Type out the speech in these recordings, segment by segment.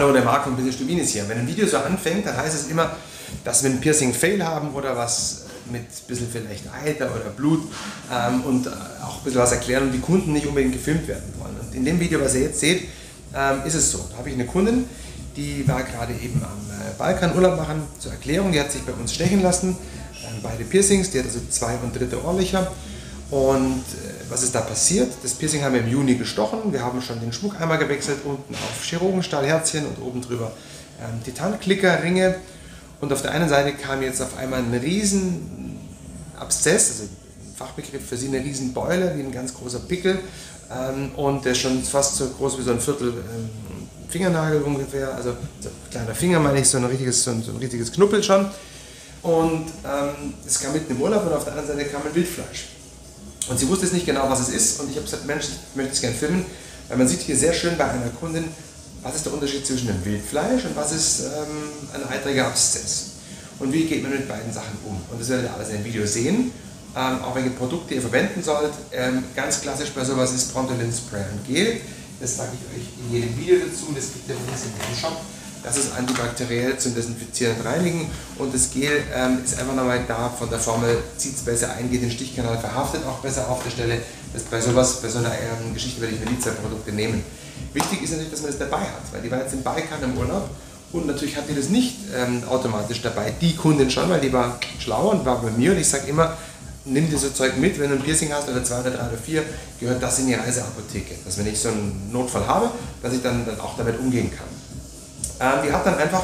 Hallo, der Marc von Business to Venus hier. Wenn ein Video so anfängt, dann heißt es immer, dass wir ein Piercing-Fail haben oder was mit ein bisschen vielleicht Eiter oder Blut und auch ein bisschen was erklären und die Kunden nicht unbedingt gefilmt werden wollen. Und in dem Video, was ihr jetzt seht, ist es so. Da habe ich eine Kundin, die war gerade eben am Balkan Urlaub machen. Zur Erklärung, die hat sich bei uns stechen lassen, beide Piercings, die hat also 2 und 3. Ohrlöcher. Und was ist da passiert? Das Piercing haben wir im Juni gestochen. Wir haben schon den Schmuck einmal gewechselt, unten auf Chirurgenstahlherzchen und oben drüber Titan-Klicker-Ringe. Und auf der einen Seite kam jetzt auf einmal ein riesen Abszess, also ein Fachbegriff für sie, eine riesen Beule, wie ein ganz großer Pickel. Und der ist schon fast so groß wie so ein Viertel Fingernagel ungefähr, also so ein kleiner Finger meine ich, so ein richtiges Knuppel schon. Und es kam mitten im Urlaub und auf der anderen Seite kam ein Wildfleisch. Und sie wusste jetzt nicht genau, was es ist und ich habe gesagt, Mensch, ich möchte es gerne filmen, weil man sieht hier sehr schön bei einer Kundin, was ist der Unterschied zwischen dem Wildfleisch und was ist ein eitriger Abszess. Und wie geht man mit beiden Sachen um. Und das werdet ihr alles in dem Video sehen, auch welche Produkte ihr verwenden sollt. Ganz klassisch bei sowas ist Brontoline Spray und Gel, das sage ich euch in jedem Video dazu, das gibt ihr von uns in dem Shop. Das ist antibakteriell zum Desinfizieren und Reinigen und das Gel ist einfach nochmal da von der Formel, zieht es besser ein, geht den Stichkanal, verhaftet auch besser auf der Stelle. Das bei so einer Geschichte werde ich Mediza-Produkte nehmen. Wichtig ist natürlich, dass man das dabei hat, weil die war jetzt in Balkan im Urlaub und natürlich hat die das nicht automatisch dabei. Die Kundin schon, weil die war schlau und war bei mir und ich sage immer, nimm dir so Zeug mit, wenn du ein Piercing hast oder 2 oder 3 oder 4, gehört das in die Reiseapotheke. Dass wenn ich so einen Notfall habe, dass ich dann auch damit umgehen kann. Die hat dann einfach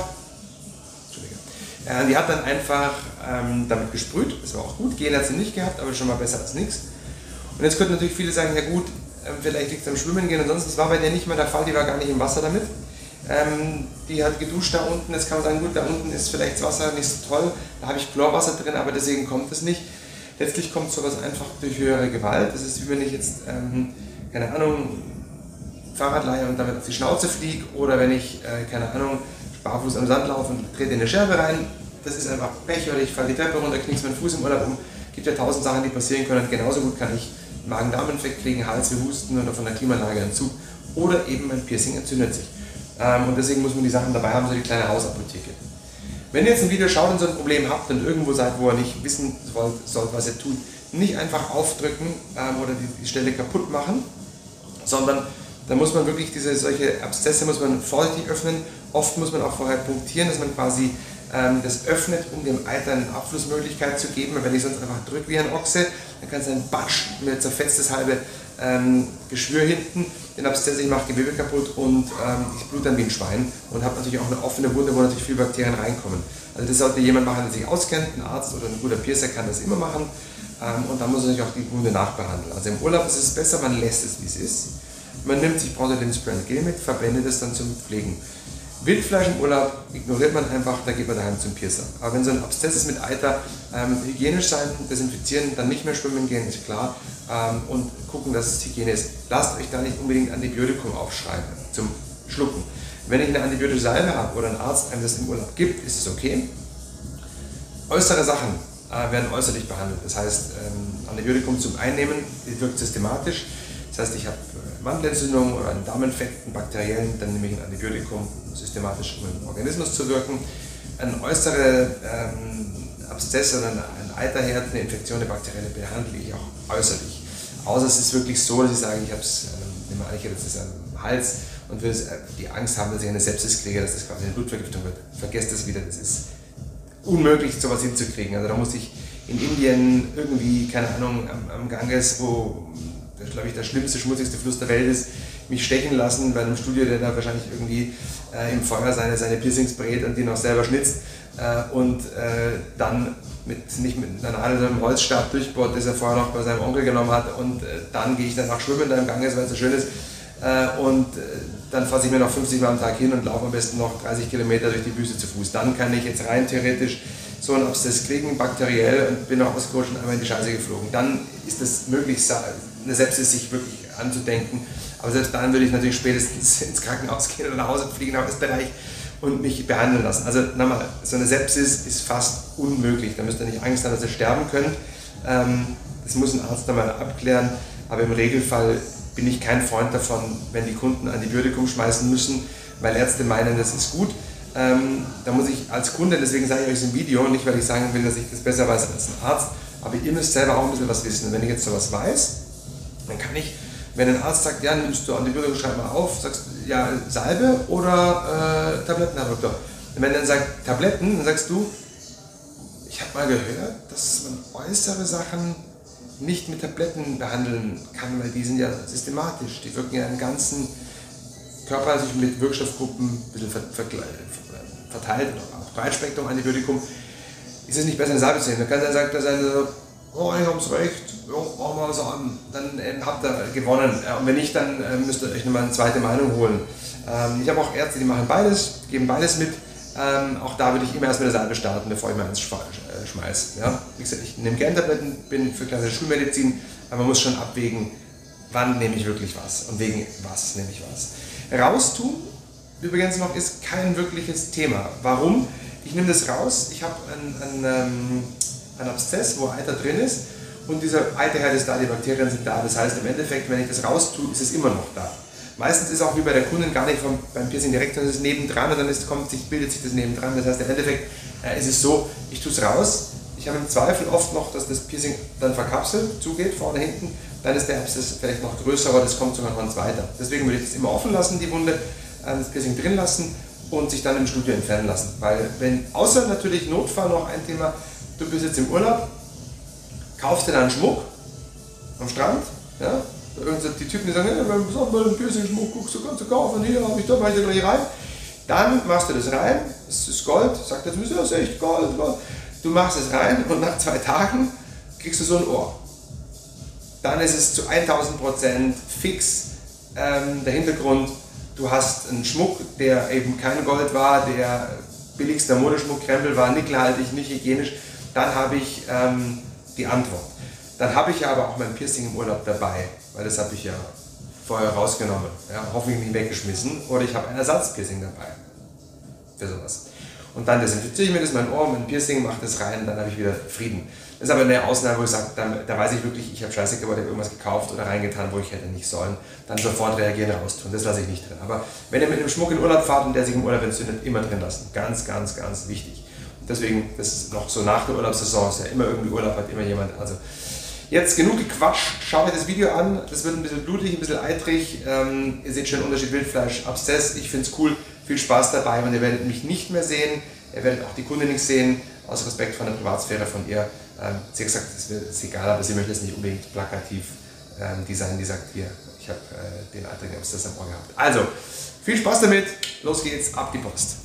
damit gesprüht, das war auch gut, Gel hat sie nicht gehabt, aber schon mal besser als nichts. Und jetzt könnten natürlich viele sagen, ja gut, vielleicht liegt es am Schwimmen gehen und sonst, das war bei der nicht mehr der Fall, die war gar nicht im Wasser damit. Die hat geduscht da unten, jetzt kann man sagen, gut, da unten ist vielleicht das Wasser nicht so toll, da habe ich Chlorwasser drin, aber deswegen kommt es nicht. Letztlich kommt sowas einfach durch höhere Gewalt, das ist wie wenn ich jetzt, keine Ahnung, Fahrrad leihe und damit auf die Schnauze fliege oder wenn ich, keine Ahnung, barfuß am Sand laufe und trete in eine Scherbe rein, das ist einfach Pech oder ich falle die Treppe runter, knickse meinen Fuß im Urlaub um. Es gibt ja 1000 Sachen, die passieren können und genauso gut kann ich einen Magen-Darm-Infekt kriegen, Hals, wir husten oder von der Klimaanlage einen Zug oder eben mein Piercing entzündet sich. Und deswegen muss man die Sachen dabei haben, so die kleine Hausapotheke. Wenn ihr jetzt ein Video schaut und so ein Problem habt und irgendwo seid, wo ihr nicht wissen sollt, was ihr tut, nicht einfach aufdrücken oder die Stelle kaputt machen, sondern da muss man wirklich solche Abszesse muss man vorsichtig öffnen. Oft muss man auch vorher punktieren, dass man quasi das öffnet, um dem Eiter eine Abflussmöglichkeit zu geben. Und wenn ich sonst einfach drücke wie ein Ochse, dann kann es ein Batsch, mir zerfetzt das halbe Geschwür hinten, den Abszess, ich mache Gewebe kaputt und ich blute dann wie ein Schwein und habe natürlich auch eine offene Wunde, wo natürlich viele Bakterien reinkommen. Also das sollte jemand machen, der sich auskennt, ein Arzt oder ein guter Piercer kann das immer machen und dann muss man natürlich auch die Wunde nachbehandeln. Also im Urlaub ist es besser, man lässt es wie es ist. Man nimmt sich Brontoline Spray und Gel mit, verwendet es dann zum Pflegen. Wildfleisch im Urlaub ignoriert man einfach, da geht man daheim zum Piercer. Aber wenn so ein Abszess ist mit Eiter, hygienisch sein, desinfizieren, dann nicht mehr schwimmen gehen, ist klar. Und gucken, dass es Hygiene ist. Lasst euch da nicht unbedingt Antibiotikum aufschreiben zum Schlucken. Wenn ich eine antibiotische Salbe habe oder ein Arzt einem das im Urlaub gibt, ist es okay. Äußere Sachen werden äußerlich behandelt. Das heißt, Antibiotikum zum Einnehmen wirkt systematisch. Das heißt, ich habe Mandelentzündung oder einen Darminfekt, einen bakteriellen, dann nehme ich ein Antibiotikum systematisch, um im Organismus zu wirken. Ein äußerer Abszess oder ein Eiterherd, eine Infektion, eine bakterielle, behandle ich auch äußerlich. Außer es ist wirklich so, dass ich sage, ich habe es, ich habe jetzt am Hals und will die Angst haben, dass ich eine Sepsis kriege, dass das quasi eine Blutvergiftung wird. Vergesst das wieder, das ist unmöglich, sowas hinzukriegen. Also da muss ich in Indien irgendwie, keine Ahnung, am Ganges, wo das, glaube ich, der schlimmste, schmutzigste Fluss der Welt ist, mich stechen lassen bei einem Studio, der da wahrscheinlich irgendwie im Feuer seine Piercings brät und die noch selber schnitzt und dann nicht mit einer Nadel, sondern einem Holzstab durchbohrt, das er vorher noch bei seinem Onkel genommen hat und dann gehe ich danach schwimmen da im Ganges, weil es so schön ist und dann fasse ich mir noch 50 Mal am Tag hin und laufe am besten noch 30 Kilometer durch die Wüste zu Fuß. Dann kann ich jetzt rein theoretisch so einen Abszess kriegen, bakteriell, und bin auch ausgerutscht und einmal in die Scheiße geflogen. Dann ist es möglich, eine Sepsis sich wirklich anzudenken. Aber selbst dann würde ich natürlich spätestens ins Krankenhaus gehen oder nach Hause fliegen nach Österreich und mich behandeln lassen. Also nochmal, so eine Sepsis ist fast unmöglich. Da müsst ihr nicht Angst haben, dass ihr sterben könnt. Das muss ein Arzt einmal abklären. Aber im Regelfall bin ich kein Freund davon, wenn die Kunden Antibiotikum schmeißen müssen, weil Ärzte meinen, das ist gut. Da muss ich als Kunde, deswegen sage ich euch es im Video, nicht weil ich sagen will, dass ich das besser weiß als ein Arzt, aber ihr müsst selber auch ein bisschen was wissen. Wenn ich jetzt sowas weiß, dann kann ich, wenn ein Arzt sagt, ja, nimmst du Antibiotika, schreib mal auf, sagst du, ja, Salbe oder Tabletten, Herr Doktor. Und wenn er dann sagt Tabletten, dann sagst du, ich habe mal gehört, dass man äußere Sachen nicht mit Tabletten behandeln kann, weil die sind ja systematisch, die wirken ja im ganzen Körper sich mit Wirkstoffgruppen ein bisschen verteilt, auch Breitspektrum Antibiotikum. Ist es nicht besser, eine Salbe zu nehmen? Dann kann er sagen, oh, ich hab's recht, ja, machen wir was an, dann habt ihr gewonnen. Und wenn nicht, dann müsst ihr euch nochmal eine zweite Meinung holen. Ich habe auch Ärzte, die machen beides, geben beides mit. Auch da würde ich immer erst mit der Salbe starten, bevor ich mal eins schmeiße. Ja? Wie gesagt, ich nehme gerne Tabletten, bin für klassische Schulmedizin, aber man muss schon abwägen, wann nehme ich wirklich was und wegen was nehme ich was. Raustun, übrigens noch, ist kein wirkliches Thema. Warum? Ich nehme das raus, ich habe einen Abszess, wo Eiter drin ist und dieser Eiterherd ist da, die Bakterien sind da. Das heißt, im Endeffekt, wenn ich das raustue, ist es immer noch da. Meistens ist es auch wie bei der Kundin gar nicht beim Piercing direkt, sondern es ist nebendran und dann bildet sich das nebendran. Das heißt, im Endeffekt ist es so, ich tue es raus. Ich habe im Zweifel oft noch, dass das Piercing dann verkapselt zugeht, vorne, hinten. Dann ist der Abszess vielleicht noch größer, aber das kommt sogar noch weiter. Deswegen würde ich das immer offen lassen, die Wunde, das Piercing drin lassen und sich dann im Studio entfernen lassen. Weil außer natürlich Notfall noch ein Thema, du bist jetzt im Urlaub, kaufst dir dann Schmuck am Strand, ja? Die Typen, die sagen, hey, wenn du mal einen Piercing-Schmuck guckst, du kannst du kaufen, hier habe ich da, mach ich da gleich rein. Dann machst du das rein, das ist Gold, sagt er, das ist echt Gold. Du machst es rein und nach 2 Tagen kriegst du so ein Ohr. Dann ist es zu 1000% fix. Der Hintergrund, du hast einen Schmuck, der eben kein Gold war, der billigster Modeschmuck, Krempel war, nickelhaltig, nicht hygienisch. Dann habe ich die Antwort. Dann habe ich ja aber auch mein Piercing im Urlaub dabei, weil das habe ich ja vorher rausgenommen, ja, hoffentlich nicht weggeschmissen, oder ich habe ein Ersatzpiercing dabei für sowas. Und dann desinfiziere ich mir das, mein Ohr, mein Piercing, mache das rein, dann habe ich wieder Frieden. Das ist aber eine Ausnahme, wo ich sage, da weiß ich wirklich, ich habe Scheiße gebaut, ich habe irgendwas gekauft oder reingetan, wo ich hätte nicht sollen. Dann sofort reagieren, raustun, das lasse ich nicht drin. Aber wenn ihr mit einem Schmuck in Urlaub fahrt und der sich im Urlaub entzündet, immer drin lassen. Ganz, ganz, ganz wichtig. Und deswegen, das ist noch so nach der Urlaubssaison, ist ja immer irgendwie Urlaub, hat immer jemand. Also jetzt genug gequatscht, schaut euch das Video an, das wird ein bisschen blutig, ein bisschen eitrig. Ihr seht schon den Unterschied Wildfleisch, Abszess, ich finde es cool, viel Spaß dabei und ihr werdet mich nicht mehr sehen, ihr werdet auch die Kundin nicht sehen, aus Respekt von der Privatsphäre von ihr. Sie hat gesagt, es ist egal, aber sie möchte es nicht unbedingt plakativ designen, die sagt, hier, ich habe den eitrigen Abszess am Ohr gehabt. Also, viel Spaß damit, los geht's, ab die Post.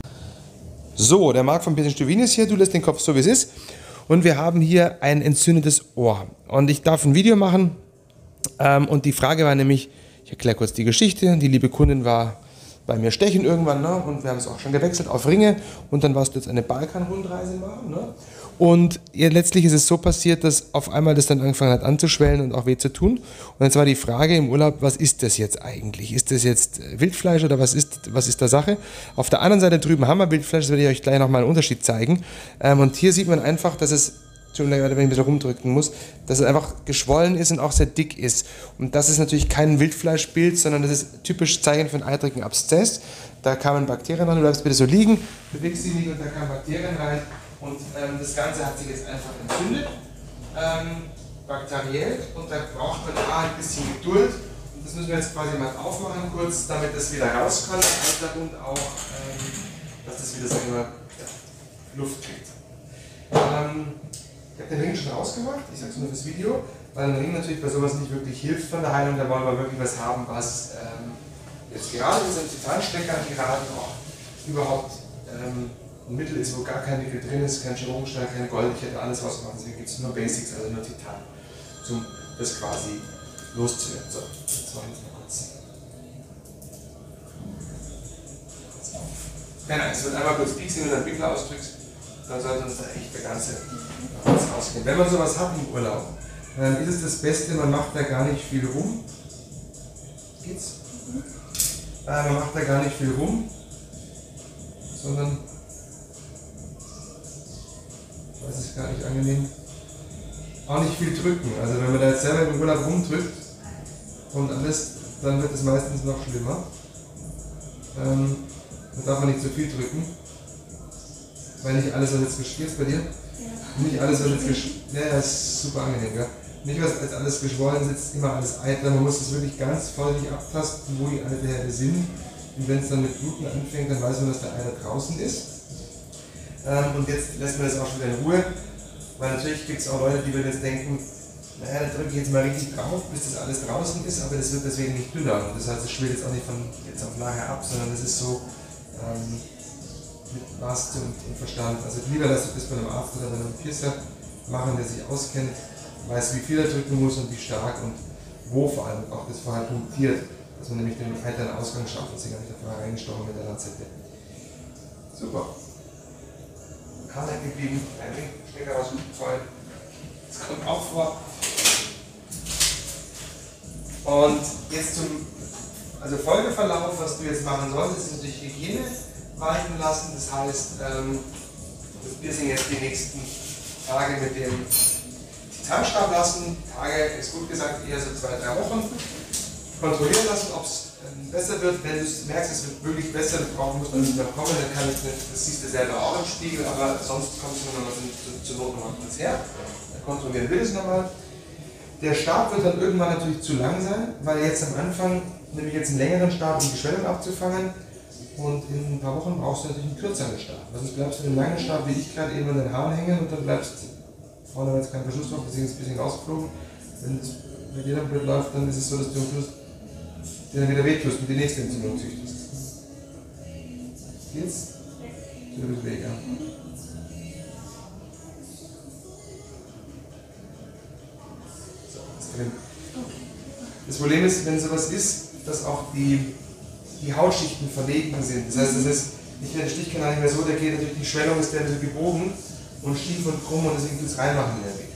So, der Marc von Piercing Stuvini ist hier, du lässt den Kopf so wie es ist. Und wir haben hier ein entzündetes Ohr. Und ich darf ein Video machen. Und die Frage war nämlich, ich erkläre kurz die Geschichte. Die liebe Kundin war bei mir stechen irgendwann, ne? Und wir haben es auch schon gewechselt auf Ringe. Und dann warst du jetzt eine Balkan-Rundreise machen. Ne? Und letztlich ist es so passiert, dass auf einmal das dann angefangen hat anzuschwellen und auch weh zu tun. Und jetzt war die Frage im Urlaub, was ist das jetzt eigentlich? Ist das jetzt Wildfleisch oder was ist da Sache? Auf der anderen Seite drüben haben wir Wildfleisch, das werde ich euch gleich nochmal einen Unterschied zeigen. Und hier sieht man einfach, dass es, Entschuldigung, wenn ich ein bisschen rumdrücken muss, dass es einfach geschwollen ist und auch sehr dick ist. Und das ist natürlich kein Wildfleischbild, sondern das ist typisch Zeichen für einen eitrigen Abszess. Da kamen Bakterien rein, du bleibst bitte so liegen, bewegst dich nicht und da kamen Bakterien rein. Und das Ganze hat sich jetzt einfach entzündet, bakteriell, und da braucht man ein bisschen Geduld. Und das müssen wir jetzt quasi mal aufmachen kurz, damit das wieder raus kann und auch, dass das wieder, sagen wir, Luft kriegt. Ich habe den Ring schon rausgemacht, ich sage es nur fürs Video, weil ein Ring natürlich bei sowas nicht wirklich hilft von der Heilung. Da wollen wir wirklich was haben, was jetzt gerade in unseren Titansteckern gerade auch überhaupt ein Mittel ist, wo gar kein Nickel drin ist, kein Chirurgenstahl, kein Gold. Ich hätte alles rausgemacht, deswegen gibt es nur Basics, also nur Titan, um das quasi loszuwerden. So, jetzt machen wir das mal kurz. Genau, es wird einmal kurz pieksen, wenn du den Winkel ausdrückst, dann sollte uns da echt der ganze rausgehen. Wenn man sowas hat im Urlaub, dann ist es das Beste, man macht da gar nicht viel rum. Geht's? Man macht da gar nicht viel rum, sondern, das ist gar nicht angenehm, auch nicht viel drücken. Also wenn man da jetzt selber im Urlaub rumdrückt und alles, dann wird es meistens noch schlimmer. Da darf man nicht zu viel drücken. Weil nicht alles, was jetzt geschwollen bei dir? Ja. Nicht alles, was jetzt geschwollen. Ja, das ist super angenehm, ja. Nicht, was als alles geschwollen sitzt, immer alles eitler. Man muss es wirklich ganz vorsichtig abtasten, wo die Eiterherde sind. Und wenn es dann mit Bluten anfängt, dann weiß man, dass der Eiter draußen ist. Und jetzt lässt man das auch schon wieder in Ruhe. Weil natürlich gibt es auch Leute, die würden jetzt denken, naja, da drücke ich jetzt mal richtig drauf, bis das alles draußen ist, aber das wird deswegen nicht dünner. Das heißt, es schwillt jetzt auch nicht von jetzt auf nachher ab, sondern das ist so mit Maß und Verstand. Also lieber lasst euch das bei einem Arzt oder bei einem Piercer machen, der sich auskennt, weiß, wie viel er drücken muss und wie stark und wo vor allem auch das vorher punktiert, dass man nämlich den weiteren Ausgang schafft und sich gar nicht da vorher reingestochen mit der Lanzette. Super. Kater geblieben, ein Stecker war super voll. Das kommt auch vor. Und jetzt zum Folgeverlauf, was du jetzt machen solltest, ist natürlich Hygiene walten lassen. Das heißt, das Piercing jetzt die nächsten Tage mit dem Titanstab lassen. Tage ist gut gesagt, eher so 2-3 Wochen. Kontrollieren lassen, ob es besser wird. Wenn du merkst, es wird wirklich besser, du musst man nicht mehr kommen, dann kann ich nicht, das siehst du selber auch im Spiegel, aber sonst kommst du nochmal zur Not nochmal kurz her. Dann kontrollieren wir das nochmal. Der Stab wird dann irgendwann natürlich zu lang sein, weil jetzt am Anfang nehme ich jetzt einen längeren Stab, um die Schwellung abzufangen. Und in ein paar Wochen brauchst du natürlich einen kürzeren Stab. Sonst bleibst du in einem langen Stab, wie ich gerade eben an den Haaren hängen und dann bleibst vorne jetzt kein Verschluss drauf, deswegen ist es ein bisschen rausgeflogen. Wenn es mit jeder blöd läuft, dann ist es so, dass du am Schluss dir dann wieder wehtust und die nächste Entzündung züchtest. Geht's? Tut ein bisschen weh, ja. So, ist drin. Das Problem ist, wenn sowas ist, dass auch die Hautschichten verlegen sind. Das heißt, es ist nicht mehr der Stichkanal nicht mehr so, der geht natürlich, die Schwellung ist der so gebogen und schief und krumm und deswegen tut es reinmachen wieder weg.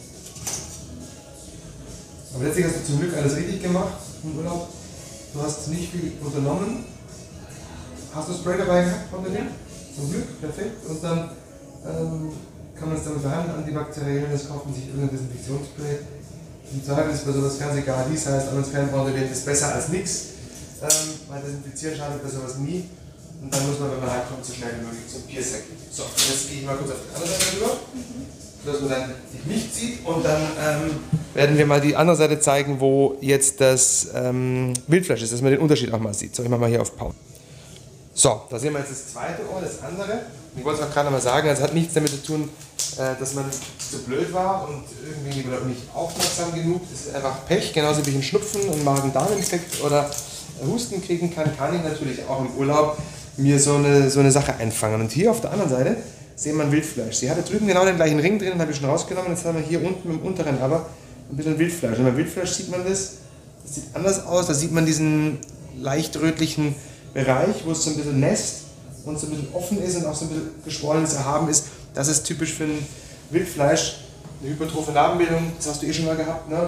Aber letztlich hast du zum Glück alles richtig gemacht im Urlaub. Du hast nicht viel unternommen. Hast du Spray dabei gehabt von der Link? Zum Glück, perfekt. Und dann kann man es damit behandeln, antibakteriell, das kauft man sich irgendein Desinfektionsspray. Im Zweifel ist bei sowas ganz egal, dies heißt, aber kein Bronzolent ist besser als nichts. Weil Desinfizieren schadet bei sowas nie. Und dann muss man, wenn man reinkommt, so schnell wie möglich zum Piercer gehen. So, jetzt gehe ich mal kurz auf die andere Seite rüber, dass man dann sich nicht sieht. Und dann werden wir mal die andere Seite zeigen, wo jetzt das Wildfleisch ist, dass man den Unterschied auch mal sieht. So, ich mache mal hier auf Pause. So, da sehen wir jetzt das zweite Ohr, das andere. Ich wollte es auch gerade mal sagen, es hat nichts damit zu tun, dass man zu blöd war und irgendwie nicht aufmerksam genug. Es ist einfach Pech, genauso wie ich einen Schnupfen, einen Magen-Darm-Infekt oder Husten kriegen kann ich natürlich auch im Urlaub mir so eine Sache einfangen. Und hier auf der anderen Seite sehen wir Wildfleisch. Sie hatte drüben genau den gleichen Ring drin, den habe ich schon rausgenommen. Jetzt haben wir hier unten im unteren aber ein bisschen Wildfleisch. Und beim Wildfleisch sieht man das sieht anders aus. Da sieht man diesen leicht rötlichen Bereich, wo es so ein bisschen nässt und so ein bisschen offen ist und auch so ein bisschen geschwollenes Erhaben ist. Das ist typisch für ein Wildfleisch. Eine hypertrophe Narbenbildung, das hast du eh schon mal gehabt, ne?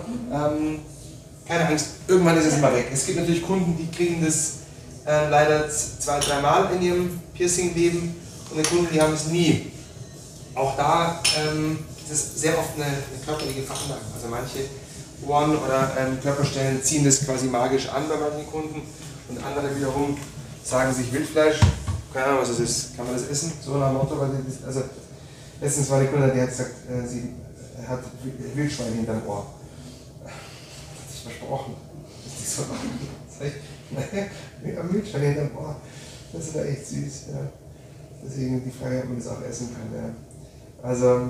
Keine Angst, irgendwann ist es mal weg. Es gibt natürlich Kunden, die kriegen das leider 2-3 Mal in ihrem Piercing-Leben und Kunden, die haben es nie. Auch da ist es sehr oft eine körperliche Veranlagung. Also manche Ohren oder Körperstellen ziehen das quasi magisch an bei manchen Kunden und andere wiederum sagen sich Wildfleisch, keine Ahnung was es ist, kann man das essen? So nach dem Motto, weil das, also letztens war die Kundin, die hat gesagt, sie hat Wildschwein hinterm Ohr. Versprochen. Das ist so sag ich, naja, wir haben Wildschwein hinterm Ohr. Das ist ja echt süß. Ja. Deswegen die Frage, ob man das auch essen kann. Ja. Also,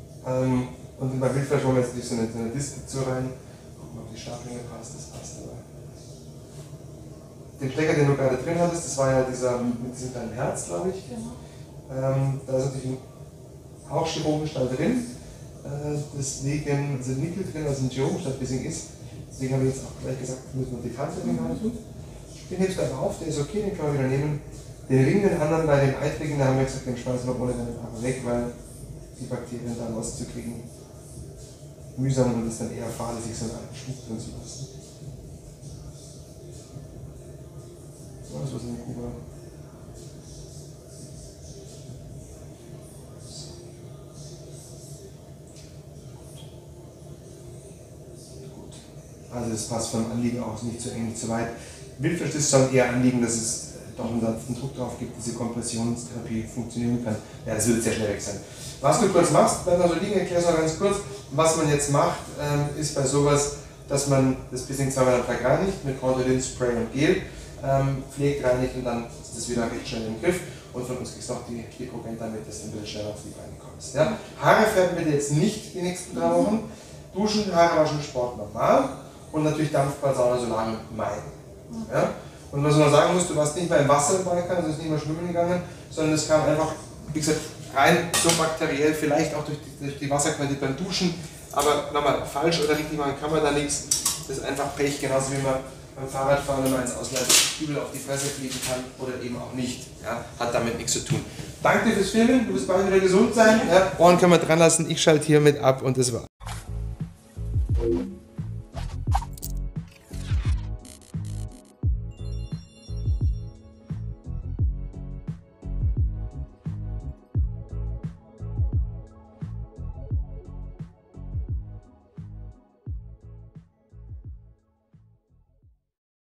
und bei Wildfleisch wollen wir jetzt nicht so eine Distel zu rein. Gucken, ob die Stablinge passt, das passt aber. Den Stecker, den du gerade drin hattest, das war ja dieser mit diesem kleinen Herz, glaube ich. Ja. Da ist natürlich ein Hauchchirurgenstahl drin. Deswegen sind Nickel drin, also ein Chirurgenstahl-Bissing ist. Deswegen habe ich jetzt auch gleich gesagt, wir müssen die Kante gerade tun. Den hebst du einfach auf, der ist okay, den können wir wieder nehmen. Den Ring, den anderen bei den Eitrigen, da haben wir gesagt, den schmeißen wir ohne den einfach weg, weil die Bakterien da rauszukriegen mühsam und es ist dann eher fahrlässig, so einen alten Schmuck drin zu lassen. So, das war's in der Kuba. Also das passt vom Anliegen auch nicht zu eng, nicht zu weit. Wildfisch ist schon eher Anliegen, dass es doch einen sanften Druck drauf gibt, diese Kompressionstherapie funktionieren kann. Ja, das wird sehr schnell weg sein. Was du kurz machst, bleib mal so liegen, erklär es noch ganz kurz. Was man jetzt macht, ist bei sowas, dass man das Piercing zweimal am Tag reinigt, mit Contolin, Spray und Gel, pflegt, reinigt und dann ist das wieder recht schnell im Griff. Und von uns kriegst du auch die Progrent damit, dass du ein bisschen schneller auf die Beine kommst. Ja? Haare färben bitte jetzt nicht die nächsten 3 Wochen. Duschen, Haare waschen, Sport normal. Und natürlich Dampfbad, Sauna, Solarium meiden. Ja? Und was ich noch sagen muss, du warst nicht mehr im Wasser im Balkan, also ist nicht mehr schwimmen gegangen, sondern es kam einfach, wie gesagt, rein so bakteriell, vielleicht auch durch die Wasserqualität beim Duschen. Aber nochmal, falsch oder richtig machen kann man da nichts. Das ist einfach Pech, genauso wie man beim Fahrradfahren, wenn man ins Ausland übel auf die Fresse fliegen kann oder eben auch nicht. Ja, hat damit nichts zu tun. Danke dir fürs Filmen, du wirst bald wieder gesund sein. Ja, Ohren können wir dran lassen, ich schalte hiermit ab und das war's.